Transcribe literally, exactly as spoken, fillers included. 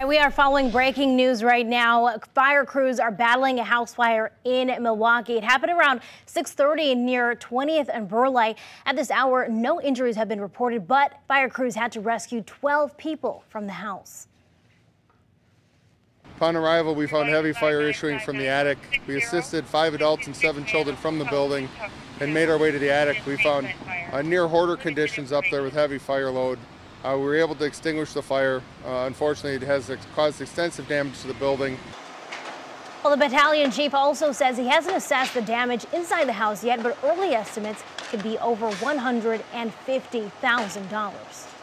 We are following breaking news right now. Fire crews are battling a house fire in Milwaukee. It happened around six thirty near twentieth and Burleigh. At this hour, no injuries have been reported, but fire crews had to rescue twelve people from the house. Upon arrival, we found heavy fire issuing from the attic. We assisted five adults and seven children from the building and made our way to the attic. We found uh, near hoarder conditions up there with heavy fire load. Uh, we were able to extinguish the fire. Uh, unfortunately, it has ex caused extensive damage to the building. Well, the battalion chief also says he hasn't assessed the damage inside the house yet, but early estimates could be over one hundred fifty thousand dollars.